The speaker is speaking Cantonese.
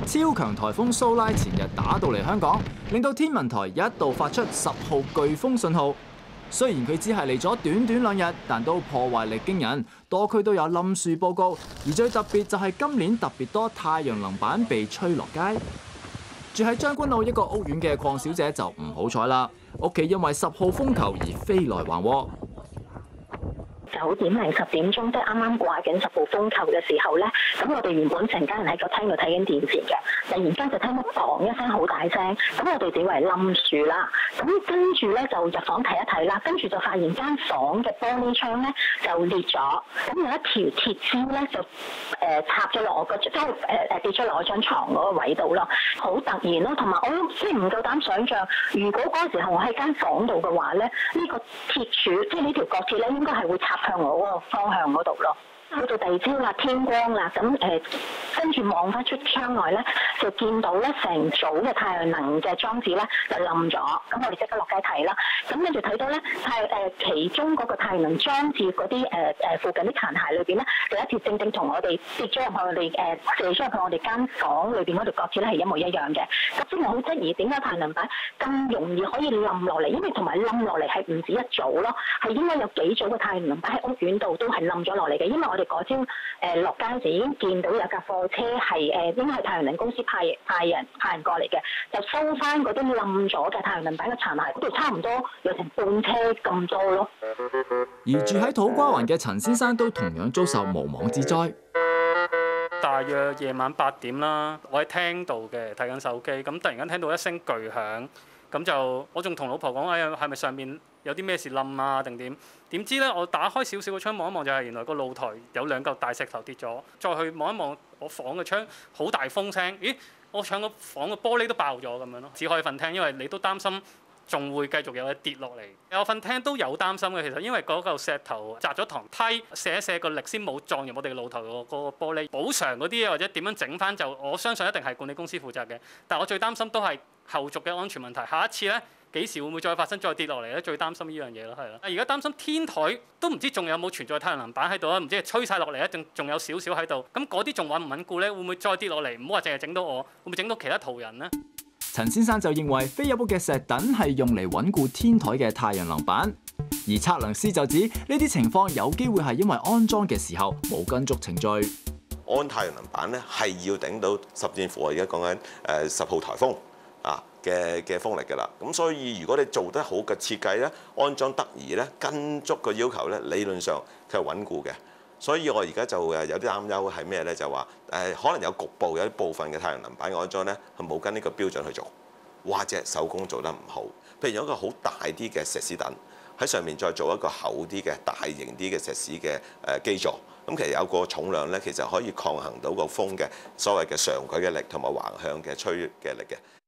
超強颱風蘇拉前日打到嚟香港，令到天文台一度發出10號颶風信號。雖然佢只係嚟咗短短2日，但都破壞力驚人，多區都有冧樹報告。而最特別就係今年特別多太陽能板被吹落街。住喺將軍澳一個屋苑嘅鄺小姐就唔好彩啦，屋企因為10號風球而飛來橫禍。 9點零10點鐘，即係啱啱掛緊10號風球嘅時候咧，咁我哋原本成家人喺個廳度睇緊電視嘅，突然間就聽到砰一聲好大聲，咁我哋以為冧樹啦，咁跟住咧就入房睇一睇啦，跟住就發現間房嘅玻璃窗咧就裂咗，咁有一條鐵枝咧就插咗落我個即係跌咗落我張床嗰個位度咯，好突然咯，同埋我即係唔夠膽想像，如果嗰個時候我喺間房度嘅話咧，呢個鐵柱即係呢條角鐵咧應該係會插向我嗰個方向嗰度咯。去到第二朝啦，天光啦，咁跟住望翻出窗外咧，就見到咧成組嘅太陽能嘅裝置咧就冧咗，咁我哋即刻落街睇啦。咁跟住睇到咧其中嗰個太陽能裝置嗰啲附近啲殘骸裏邊咧，有一條正正同我哋跌咗入去我哋射咗入去我哋間房裏邊嗰條角鐵咧係一模一樣嘅。咁即係我好質疑點解太陽能板咁容易可以冧落嚟，因為同埋冧落嚟係唔止一組咯，係應該有幾組嘅太陽能板喺屋苑度都係冧咗落嚟嘅，因為我哋嗰朝落街時已經見到有架貨車係應該係太陽能公司派人過嚟嘅，就收翻嗰啲冧咗嘅太陽能板嘅殘骸，嗰度差唔多有成半車咁多咯。 而住喺土瓜灣嘅陳先生都同樣遭受無妄之災。 大約夜晚8點啦，我喺廳度嘅睇緊手機，咁突然間聽到一聲巨響，咁就我仲同老婆講：哎呀，係咪上面有啲咩事冧啊？定點？點知咧，我打開少少個窗望一望，就係原來個露台有2嚿大石頭跌咗。再去望一望我房嘅窗，好大風聲。咦，我搶個房嘅玻璃都爆咗咁樣咯，只可以瞓廳，因為你都擔心仲會繼續有嘢跌落嚟。我瞓廳都有擔心嘅，其實因為嗰嚿石頭砸咗堂梯，射一射個力先冇撞入我哋露台嗰個玻璃。補償嗰啲嘢或者點樣整翻，就我相信一定係管理公司負責嘅。但我最擔心都係後續嘅安全問題。下一次咧，幾時會唔會再發生再跌落嚟咧？最擔心呢樣嘢咯，係啦。而家擔心天台都唔知仲有冇存在太陽能板喺度啊？唔知係吹晒落嚟啊，仲有少少喺度。咁嗰啲仲穩唔穩固咧？會唔會再跌落嚟？唔好話淨係整到我，會唔會整到其他途人呢？ 陳先生就認為飛入屋嘅石躉係用嚟穩固天台嘅太陽能板，而測量師就指呢啲情況有機會係因為安裝嘅時候冇跟足程序。 安太陽能板咧係要頂到甚至乎我而家講緊10號颱風嘅風力㗎啦。咁所以如果你做得好嘅設計咧，安裝得宜咧，跟足個要求咧，理論上佢係穩固嘅。所以我而家就有啲擔憂係咩咧？就話可能有局部有啲部分嘅太陽能板嘅安裝咧係冇跟呢個標準去做，或者手工做得唔好。譬如有一個好大啲嘅石屎躉喺上面再做一個厚啲嘅大型啲嘅石屎嘅基座，咁其實有個重量咧，其實可以抗衡到個風嘅所謂嘅上舉嘅力同埋橫向嘅吹嘅力嘅。